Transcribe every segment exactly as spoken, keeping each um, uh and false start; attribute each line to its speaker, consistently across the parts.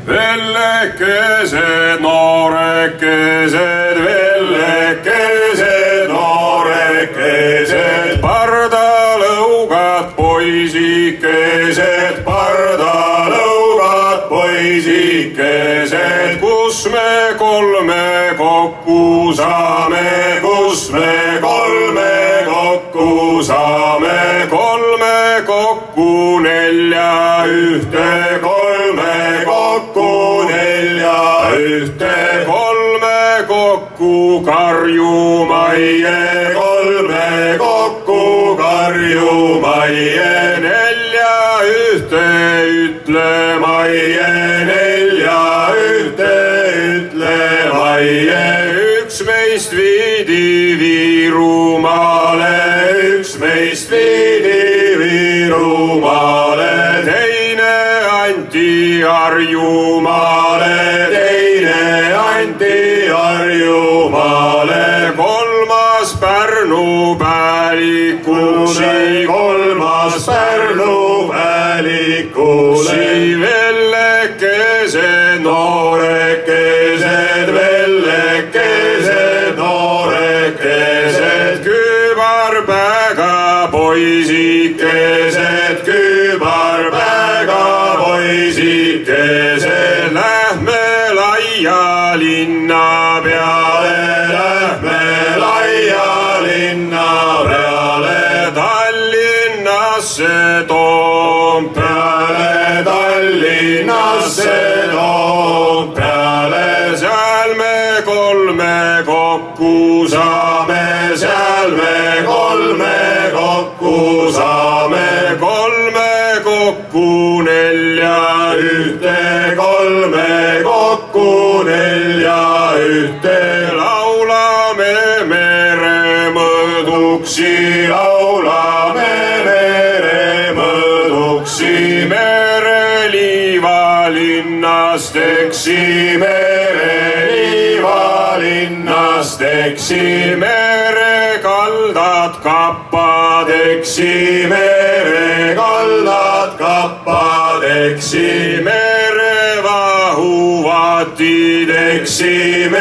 Speaker 1: Vellekesed, noorekesed, vellekesed, noorekesed, pardalõugad poisikesed, pardalõugad poisikesed, kus me kolme kokku saame, kus me kolme kokku saame, kolme kokku nelja ühte, kolme kokku nelja ühte, kolme kokku karjumajje, kolme kokku karjumajje, nelja ühte ütlemajje, nelja ühte ütlemajje, üks meist viidi Viirumaale, üks meist viidi Viirumaale, teine anti Harjumaale, teine anti Harjumaale, kolmas Pärnu päälikusse, kolmas Pärnu päälikusse, vellekesed, noorekesed, vellekesed, noorekesed, kübarpäega poisikesed, kübarpäega poisikesed, lähme laia linna peale, lähme laia linna peale, Tallinnasse Toompeale, Tallinnasse Toompeale, seal me kolme kokku saame, seal me kolme kokku saame, kolme kokku nelja ühte, kolme kokku nelja ühte, laulame meremõõduksi, laulame meremõõduksi, mereliiva linnast eksi, mereliiva linnast eksi, merekaldad kappad eksi, merekaldad kappad eksi, merevahuvatid eksi,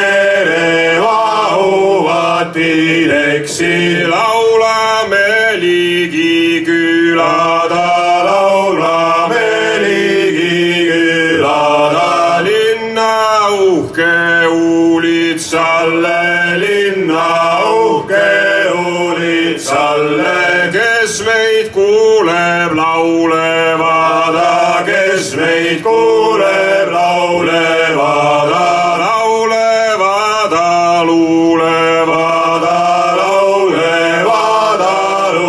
Speaker 1: merevahuvatid eksi, laulame ligi külada, laulame ligi külada, linna uhke uulitsalle, linna uhke uulitsalle, kes meid kuuleb laulevada, kes meid kuuleb laulevada, laulevada, luulevada, laulevada,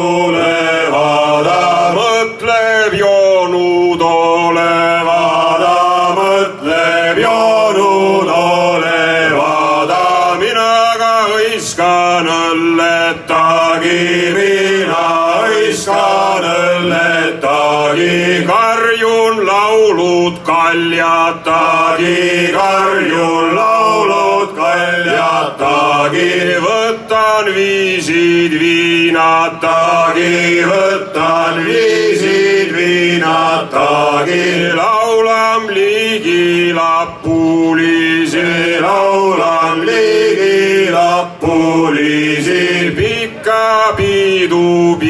Speaker 1: luulevada, mõtleb joonud olevada, mõtleb joonud olevada, mina ka hõiskan õlletagi, mina hõiskan õlletagi, karjun laulud kaljatagi, karjun laulud kaljatagi, võtan viisid viinatagi, võtan viisid viinatagi, laulan ligi lapulisi, laulan ligi lapulisi, pikka pidu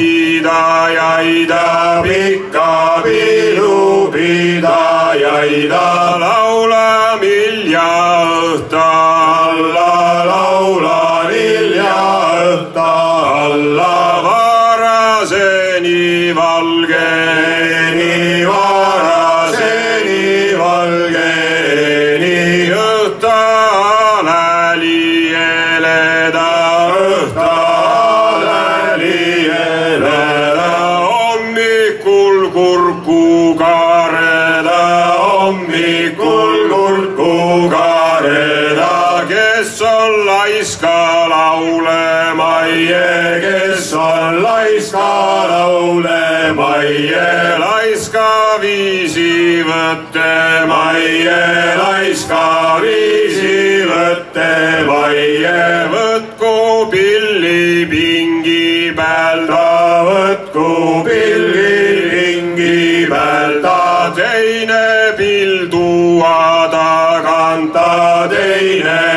Speaker 1: pidajaida, pikka pidu pidajaida, laulan hilja õhta alla, laulan hilja õhta alla, varaseni valgeni, varaseni valgeni, õhta hääli heleda, õhta hääli heleda, hommikul kurku kareda, hommikul kurku kareda, kes on laiska laulemajje, kes on laiska laulemajje, laiska viisi võttemajje, laiska viisi võttemajje, võtku pilli pingi peal ta, võtku pilli pingi peal ta, teine pill tuua võta teine